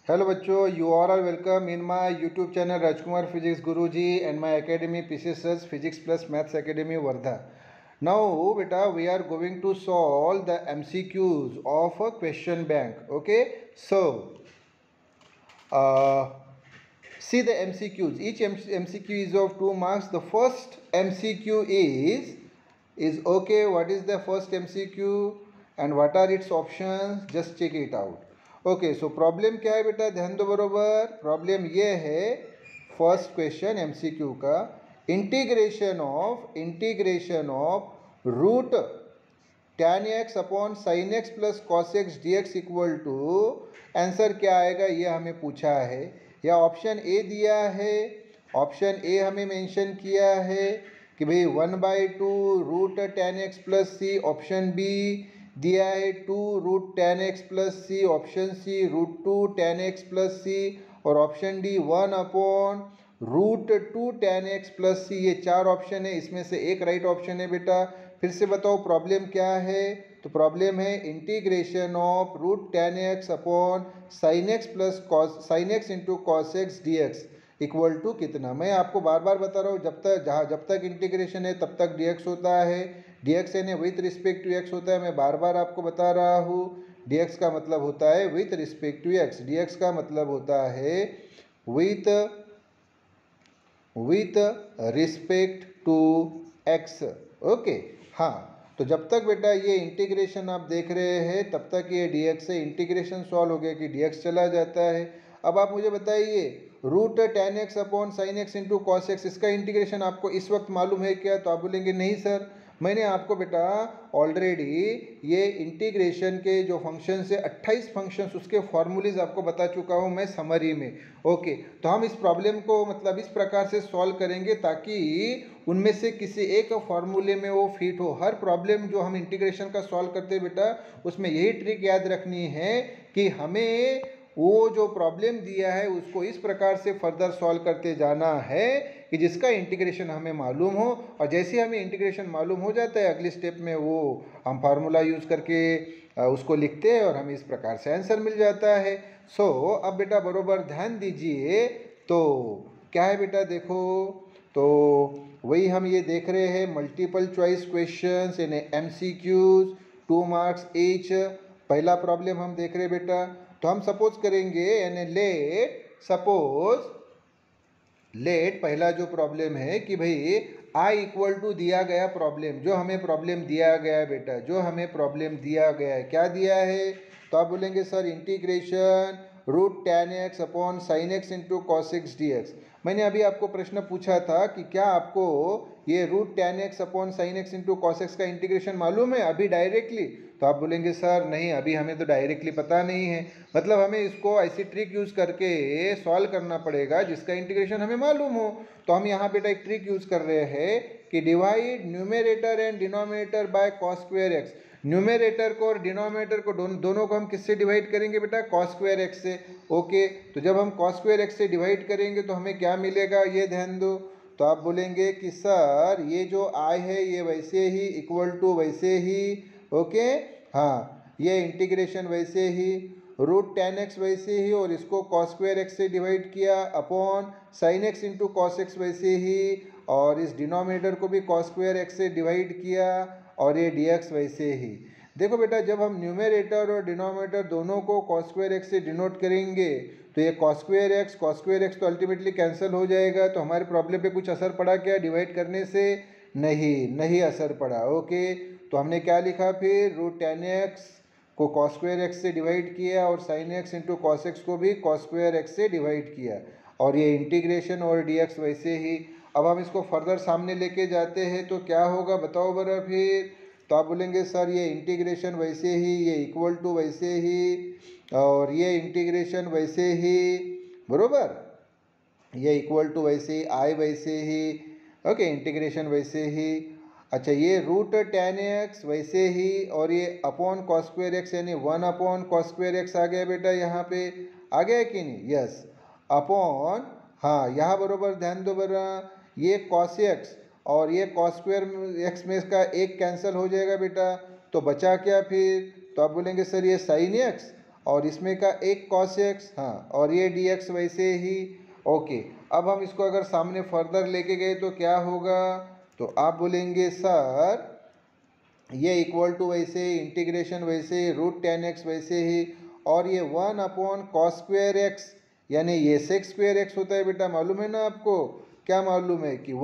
Hello बच्चों, you are welcome in my YouTube channel Rajkumar physics guruji and my academy PCS physics plus maths academy Wardha. Now बेटा we are going to solve the MCQs of a question bank. Okay, so see the MCQs. Each MCQ is of 2 marks. The first MCQ is okay. What is the first MCQ and what are its options? Just check it out. Okay, so problem क्या है बेटा, ध्यान दो बरोबर. Problem ये है first question MCQ का, integration of root tan x upon sin x plus cos x dx equal to, answer क्या आएगा ये हमें पूछा है. या ऑप्शन ए दिया है, ऑप्शन ए हमें मेंशन किया है कि भाई 1/2 root tan x plus C. Option B दिया है 2 root tan x plus C. Option C root 2 tan x plus C. और option D 1 upon root 2 tan x plus C. ये 4 ऑप्शन है, इसमें से एक राइट ऑप्शन है बेटा. फिर से बताओ प्रॉब्लम क्या है. तो प्रॉब्लम है integration of root tan x upon sin x plus sin x into cos x d x equal to कितना. मैं आपको बार बार बता रहा हूँ, जब तक इंटीग्रेशन है तब तक dx होता है, dx है विथ रिस्पेक्ट टू x होता है. मैं बार बार आपको बता रहा हूँ, dx का मतलब होता है with respect to x, dx का मतलब होता है with respect to x. Okay, हाँ. तो जब तक बेटा ये इंटीग्रेशन आप देख रहे हैं तब तक ये dx से इंटीग्रेशन सॉल्व हो गया कि dx चला जाता है. अब आप मुझे बताइए root tan x upon sine x into cos x, इसका इंटीग्रेशन आपको इस वक्त मालूम है क्या. तो आप बोलेंगे नहीं सर, मैंने आपको बेटा ऑलरेडी ये इंटीग्रेशन के जो फंक्शंस है 28 फंक्शंस, उसके फॉर्मूलेज आपको बता चुका हूँ मैं समरी में. ओके, तो हम इस प्रॉब्लम को मतलब इस प्रकार से सॉल्व करेंगे ताकि उनमें से किसी एक फॉर्मूले में वो फिट हो. हर प्रॉब्लम जो हम इंटीग्रेशन का सॉल्व करते हैं बेटा, उसमें यही ट्रिक याद रखनी है कि हमें वो जो प्रॉब्लम दिया है उसको इस प्रकार से फर्दर सॉल्व करते जाना है कि जिसका इंटीग्रेशन हमें मालूम हो. और जैसे हमें इंटीग्रेशन मालूम हो जाता है अगले स्टेप में वो हम फार्मूला यूज़ करके उसको लिखते हैं और हमें इस प्रकार से आंसर मिल जाता है. सो अब बेटा बरोबर ध्यान दीजिए. तो क्या है बेटा, देखो तो वही हम ये देख रहे हैं मल्टीपल चॉइस क्वेश्चंस इन MCQs 2 मार्क्स ईच. पहला प्रॉब्लम हम देख रहे हैं बेटा. तो हम सपोज करेंगे यानी लेट पहला जो प्रॉब्लम है कि भाई i इक्वल टू दिया गया प्रॉब्लम, जो हमें प्रॉब्लम दिया गया है बेटा, जो हमें प्रॉब्लम दिया गया है, क्या दिया है. तो आप बोलेंगे sir integration root tan x upon sine x into cos x d x. मैंने अभी आपको प्रश्न पूछा था कि क्या आपको ये root tan x upon sine x into cos x का इंटीग्रेशन मालूम है अभी डायरेक्टली. तो आप बोलेंगे सर नहीं, अभी हमें तो डायरेक्टली पता नहीं है. मतलब हमें इसको ऐसी ट्रिक यूज़ करके सॉल्व करना पड़ेगा जिसका इंटीग्रेशन हमें मालूम हो. तो हम यहाँ बेटा एक ट्रिक यूज़ कर रहे हैं कि divide numerator and denominator by cos square x. Numerator को और डिनोमिनेटर को दोनों को हम किससे डिवाइड करेंगे बेटा, कॉस स्क्वायर एक्स से. ओके, तो जब हम कॉस स्क्वायर एक्स से डिवाइड करेंगे तो हमें क्या मिलेगा ये ध्यान दो. तो आप बोलेंगे कि सर ये जो आई है ये वैसे ही इक्वल टू वैसे ही. ओके, हाँ, ये इंटीग्रेशन वैसे ही, रूट tan x वैसे ही और इसको cos स्क्वायर एक्स से डिवाइड किया upon sin x into cos x वैसे ही, और इस डिनोमिनेटर को भी cos स्क्वायर एक्स से डिवाइड किया और ये dx वैसे ही. देखो बेटा, जब हम न्यूमेरेटर और डिनोमिनेटर दोनों को cos स्क्वायर एक्स से डिनोट करेंगे तो ये cos स्क्वायर एक्स तो अल्टीमेटली कैंसिल हो जाएगा. तो हमारे प्रॉब्लम पे कुछ असर पड़ा क्या डिवाइड करने से? नहीं असर पड़ा. ओके, तो हमने क्या लिखा फिर, रूट tan x को cos स्क्वायर एक्स से डिवाइड किया और sin x into cos x को भी cos स्क्वायर एक्स से डिवाइड किया और ये इंटीग्रेशन और dx वैसे ही. अब हम इसको फर्दर सामने लेके जाते हैं तो क्या होगा बताओ बरा फिर. तो आप बोलेंगे सर ये इंटीग्रेशन वैसे ही, ये इक्वल टू वैसे ही और ये इंटीग्रेशन वैसे ही, बरोबर, ये इक्वल टू वैसे ही, आई वैसे ही. ओके, इंटीग्रेशन वैसे ही. अच्छा, ये रूट tan x वैसे ही और ये अपॉन कॉस स्क्वायर एक्स यानी 1 अपॉन कॉस स्क्वायर एक्स आ गया बेटा, यहाँ पे आ गया कि नहीं. यस, अपॉन, हाँ यहाँ बरोबर ध्यान दो बरा, ये कॉस एक्स और ये कॉस स्क्वायर एक्स में इसका एक कैंसिल हो जाएगा बेटा. तो बचा क्या फिर. तो आप बोलेंगे सर ये साइन एक्स और इसमें का एक cos x, हाँ, और ये dx वैसे ही। ओके, अब हम इसको अगर सामने फर्दर लेके गए तो क्या होगा, तो आप बोलेंगे सर ये इक्वल टू वैसे ही, इंटीग्रेशन वैसे ही, रूट टेन एक्स वैसे ही, और ये 1/cos²x, यानी ये sec²x होता है बेटा, मालूम है ना आपको, क्या मालूम है कि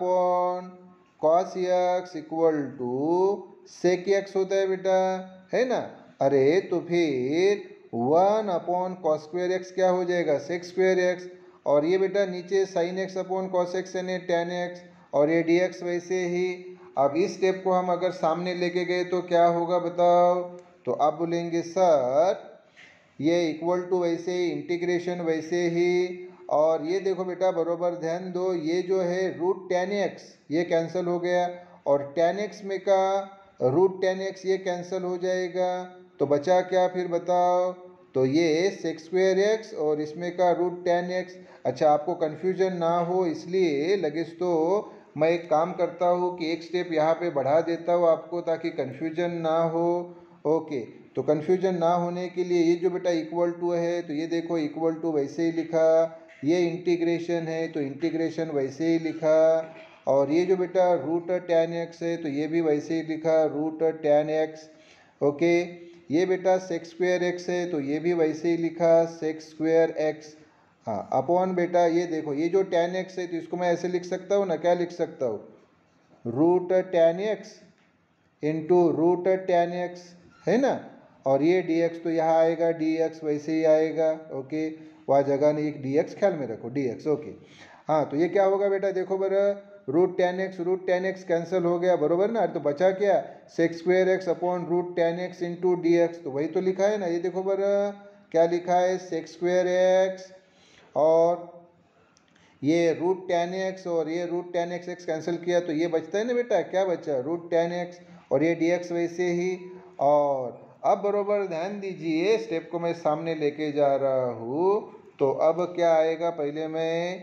1/cos x equal to sec x होता है बेटा, है ना। अरे तो फिर 1/cos²x क्या हो जाएगा, sec²x, और ये बेटा नीचे sin x/cos x यानी tan x, और ये dx वैसे ही। अब इस स्टेप को हम अगर सामने लेके गए तो क्या होगा बताओ, तो आप बोलेंगे सर ये इक्वल टू वैसे ही, इंटीग्रेशन वैसे ही, और ये देखो बेटा बरोबर ध्यान दो, ये जो है रूट टेन एक्स ये कैंसिल हो गया, और टेन एक्स में का रूट टेन एक्स ये कैंसिल हो जाएगा, तो बचा क्या फिर बताओ, तो ये sec²x और इसमें का रूट टेन एक्स। अच्छा, आपको कन्फ्यूजन ना हो इसलिए लगेज तो मैं एक काम करता हूँ कि एक स्टेप यहाँ पे बढ़ा देता हूँ आपको, ताकि कन्फ्यूजन ना हो। ओके, तो कन्फ्यूजन ना होने के लिए ये जो बेटा इक्वल टू है, तो ये देखो इक्वल टू वैसे ही लिखा, ये इंटीग्रेशन है तो इंटीग्रेशन वैसे ही लिखा, और ये जो बेटा रूट टेन एक्स है तो ये भी वैसे ही लिखा, रूट टेन एक्स। ओके, ये बेटा sec²x है तो ये भी वैसे ही लिखा, sec²x। हाँ, अपॉन बेटा ये देखो, ये जो tan x है तो इसको मैं ऐसे लिख सकता हूँ ना, क्या लिख सकता हूँ, root tan x into root tan x, है ना, और ये dx तो यहाँ आएगा, dx वैसे ही आएगा। ओके, वहाँ जगह नहीं, एक dx ख्याल में रखो, dx। ओके, हाँ, तो ये क्या होगा बेटा, देखो बरा, रूट टेन एक्स कैंसिल हो गया, बरोबर ना, तो बचा क्या, sec²x upon root tan x into d x, तो वही तो लिखा है ना, ये देखो बरा क्या लिखा है, sec²x और ये रूट टेन एक्स और ये रूट टेन एक्स कैंसिल किया तो ये बचता है ना बेटा, क्या बचा, रूट टेन एक्स, और ये dx वैसे ही। और अब बरोबर ध्यान दीजिए, स्टेप को मैं सामने लेके जा रहा हूँ, तो अब क्या आएगा, पहले मैं,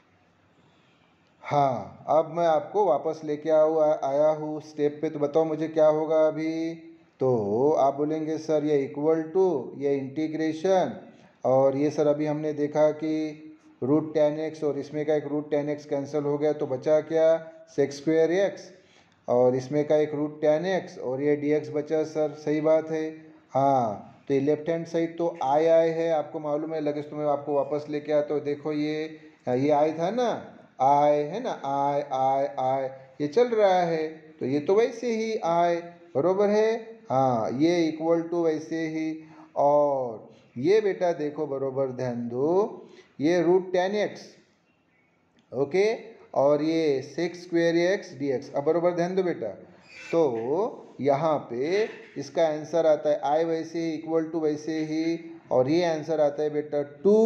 हाँ, अब मैं आपको वापस लेके आया हूँ स्टेप पे, तो बताओ मुझे क्या होगा अभी, तो आप बोलेंगे सर ये इक्वल टू, ये इंटीग्रेशन, और ये सर अभी हमने देखा कि रूट टेन एक्स और इसमें का एक रूट टेन एक्स कैंसिल हो गया, तो बचा क्या, sec²x, और इसमें का एक रूट टेन एक्स और ये dx बचा सर, सही बात है। हाँ, तो ये लेफ्ट हैंड साइड तो आई है, आपको मालूम है, लगे तो मैं आपको वापस लेके आता हूँ, देखो ये आई था ना, आई है ना, आई आई आई, ये चल रहा है, तो ये तो वैसे ही आई, बरोबर है। हाँ, ये इक्वल टू वैसे ही, और ये बेटा देखो बरोबर ध्यान दो, ये रूट टेन एक्स, ओके, और ये sec²x dx, अब बरोबर ध्यान दो बेटा, तो यहाँ पे इसका आंसर आता है आई वैसे ही इक्वल टू वैसे ही, और ये आंसर आता है बेटा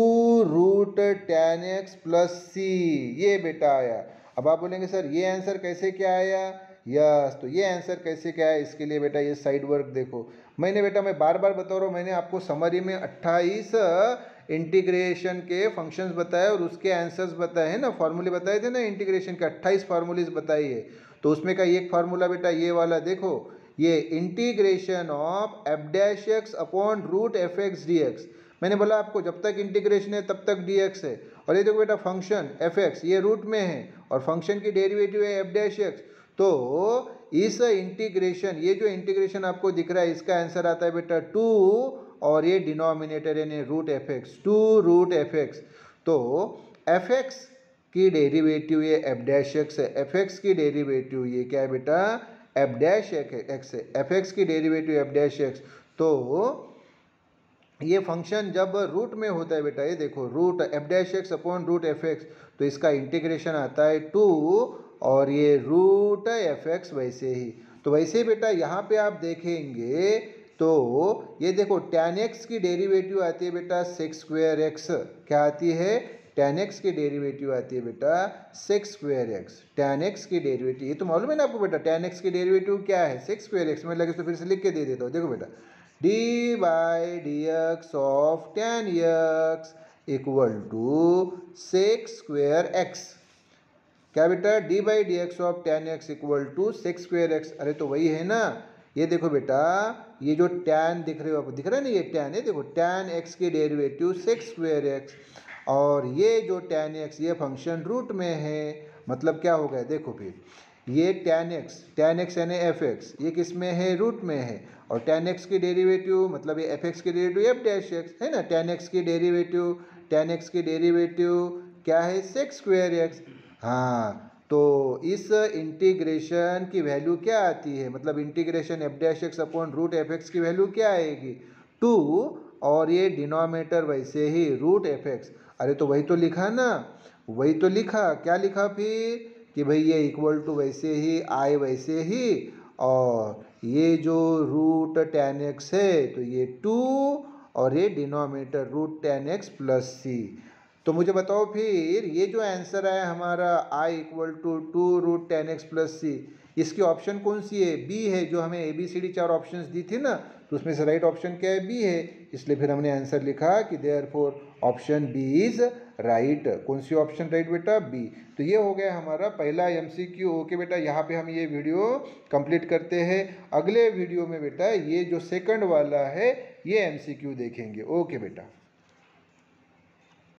2√tan x प्लस सी, ये बेटा आया। अब आप बोलेंगे सर ये आंसर कैसे क्या आया, यस, तो ये आंसर कैसे क्या है, इसके लिए बेटा ये साइड वर्क देखो, मैंने बेटा मैं बार बार बता रहा हूँ, मैंने आपको समरी में 28 इंटीग्रेशन के फंक्शंस बताए और उसके आंसर्स बताए हैं ना, फॉर्मूले बताए थे ना इंटीग्रेशन के, 28 फार्मूलेज बताई है, तो उसमें का एक फार्मूला बेटा ये वाला देखो, ये integration of f' upon root f(x) dx, मैंने बोला आपको जब तक इंटीग्रेशन है तब तक dx है, और ये देखो बेटा फंक्शन f(x) ये रूट में है और फंक्शन की डेरिवेटिव है f', तो इस इंटीग्रेशन, ये जो इंटीग्रेशन आपको दिख रहा है इसका आंसर आता है बेटा 2, और ये डिनोमिनेटर यानी रूट f(x), 2√f(x), तो f(x) की डेरिवेटिव ये f'(x) है, f(x) की डेरिवेटिव ये क्या है बेटा, f'(x) है, f(x) की डेरिवेटिव f'(x), तो ये फंक्शन जब रूट में होता है बेटा, ये देखो root f'(x) upon root f(x), तो इसका इंटीग्रेशन आता है 2, और ये रूट f(x) वैसे ही, तो वैसे ही बेटा यहाँ पे आप देखेंगे तो ये देखो tan x की डेरिवेटिव आती है बेटा sec²x, क्या आती है, tan x की डेरिवेटिव आती है बेटा sec²x, tan x की डेरिवेटिव, ये तो मालूम है ना आपको बेटा, tan x की डेरिवेटिव क्या है, sec²x, मैं लगे तो फिर से लिख के दे देता हूँ, देखो बेटा d/dx of tan x equal to sec²x, क्या बेटा, d/dx of tan x equal to sec²x, अरे तो वही है ना, ये देखो बेटा, ये जो tan दिख रहे हो आपको, दिख रहा है ना ये tan है, देखो tan x की डेरिवेटिव सेक स्क्वायर एक्स, और ये जो tan x ये फंक्शन रूट में है, मतलब क्या हो गया देखो फिर, ये tan x यानी fx ये किस में है, रूट में है, और tan x की डेरिवेटिव मतलब ये fx की डेरिवेटिव f डैश x है ना, tan x की डेरिवेटिव क्या है, सेक स्क्वायर एक्स। हाँ, तो इस इंटीग्रेशन की वैल्यू क्या आती है, मतलब integration f dash x upon root f x की वैल्यू क्या आएगी, 2, और ये डिनोमिनेटर वैसे ही रूट एफ एक्स। अरे तो वही तो लिखा ना, वही तो लिखा, क्या लिखा फिर कि भाई ये इक्वल टू वैसे ही आई वैसे ही, और ये जो रूट tan x है तो ये 2, और ये denominator root tan x plus c. तो मुझे बताओ फिर ये जो आंसर है हमारा i equal to 2√10x plus c, इसकी ऑप्शन कौन सी है, बी है, जो हमें ABCD 4 ऑप्शंस दी थी ना, तो उसमें से राइट ऑप्शन क्या है, बी है। इसलिए फिर हमने आंसर लिखा कि therefore option b is right. कौन सी ऑप्शन राइट बेटा, बी। तो ये हो गया हमारा पहला MCQ। ओके बेटा, यहाँ पे हम ये वीडियो कंप्लीट करते हैं। अगले वीडियो में बेटा ये जो सेकंड वाला है ये MCQ देखेंगे। ओके बेटा।